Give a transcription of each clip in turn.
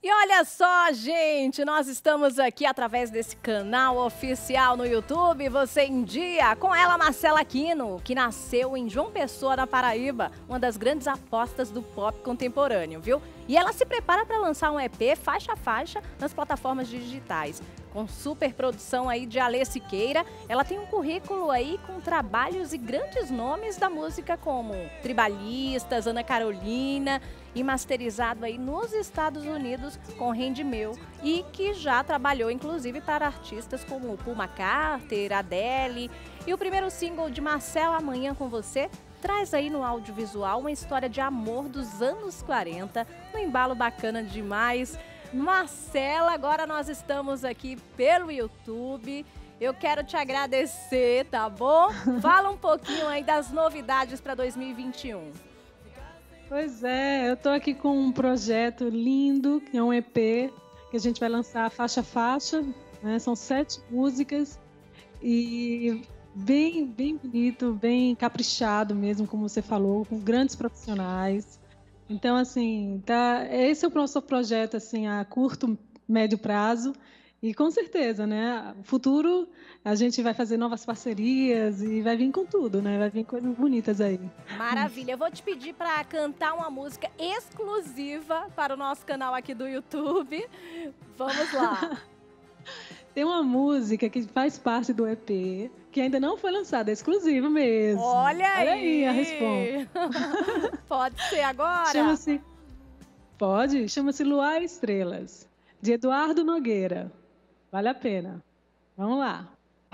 E olha só, gente, nós estamos aqui através desse canal oficial no YouTube, Você em Dia, com ela, Marcela Aquino, que nasceu em João Pessoa, na Paraíba, uma das grandes apostas do pop contemporâneo, viu? E ela se prepara para lançar um EP faixa a faixa nas plataformas digitais. Com super produção aí de Alê Siqueira, ela tem um currículo aí com trabalhos e grandes nomes da música como Tribalistas, Ana Carolina, e masterizado aí nos Estados Unidos com Randy Meu, e que já trabalhou inclusive para artistas como Paul McCartney, Adele. E o primeiro single de Marcela, Amanhã com Você, traz aí no audiovisual uma história de amor dos anos 40, um embalo bacana demais. Marcela, agora nós estamos aqui pelo YouTube. Eu quero te agradecer, tá bom? Fala um pouquinho aí das novidades para 2021. Pois é, eu estou aqui com um projeto lindo, que é um EP, que a gente vai lançar faixa a faixa, né? São 7 músicas e bem bonito, bem caprichado mesmo, como você falou, com grandes profissionais. Então, assim, esse é o nosso projeto assim, a curto, médio prazo. E com certeza, né? No futuro a gente vai fazer novas parcerias e vai vir com tudo, né? Vai vir coisas bonitas aí. Maravilha. Eu vou te pedir para cantar uma música exclusiva para o nosso canal aqui do YouTube. Vamos lá. Tem uma música que faz parte do EP, que ainda não foi lançada, é exclusiva mesmo. Olha aí a resposta. Pode ser agora? Chama-se Luar e Estrelas, de Eduardo Nogueira. Vale a pena. Vamos lá.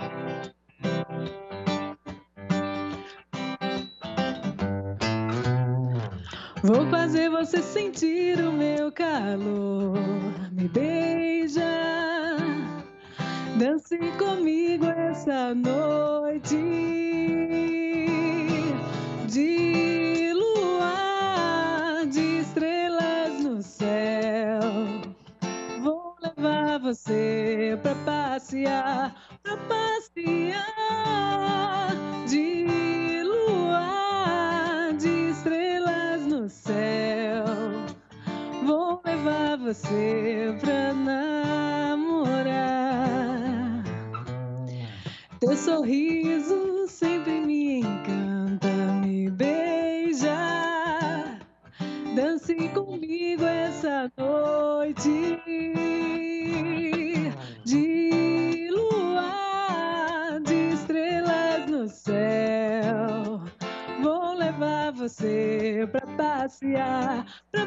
Vou fazer você sentir o meu calor. Me beija, dance comigo essa noite de luar, de estrelas no céu. Vou levar você pra passear de luar, de estrelas no céu. Vou levar você pra namorar. Teu sorriso sempre me encanta, me beija, dance comigo essa noite de luar, de estrelas no céu. Vou levar você pra passear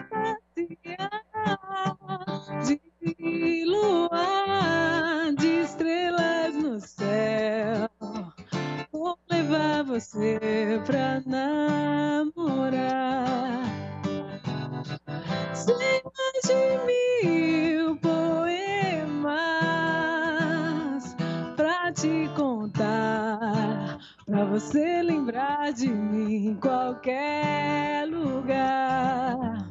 de luar, de estrelas no céu. Vou levar você pra namorar. Sem mais de 1000 poemas pra te contar, pra você lembrar de mim em qualquer lugar.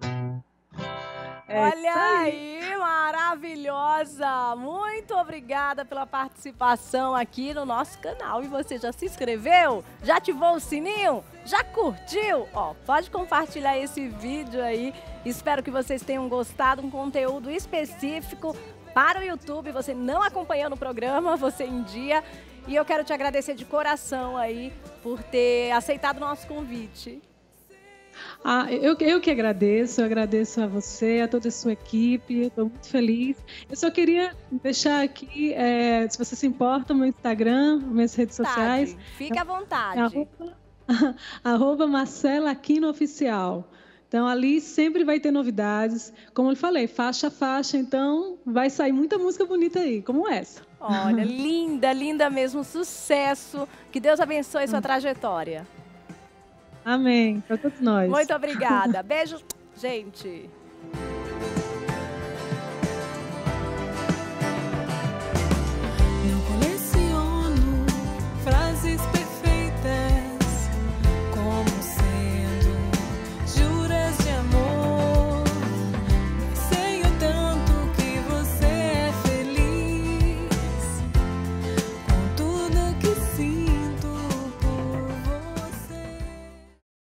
Olha aí, maravilhosa! Muito obrigada pela participação aqui no nosso canal. E você já se inscreveu? Já ativou o sininho? Já curtiu? Ó, pode compartilhar esse vídeo aí. Espero que vocês tenham gostado, um conteúdo específico para o YouTube. Você não acompanhando o programa, Você em Dia. E eu quero te agradecer de coração aí por ter aceitado o nosso convite. Eu que agradeço, eu agradeço a você, a toda a sua equipe, estou muito feliz. Eu só queria deixar aqui, se você se importa, meu Instagram, minhas redes sociais. Fica à vontade. @ Marcela Aquino Oficial. Então, ali sempre vai ter novidades. Como eu falei, faixa a faixa, então vai sair muita música bonita aí, como essa. Olha, linda, linda mesmo, sucesso. Que Deus abençoe sua trajetória. Amém, para todos nós. Muito obrigada. Beijo, gente.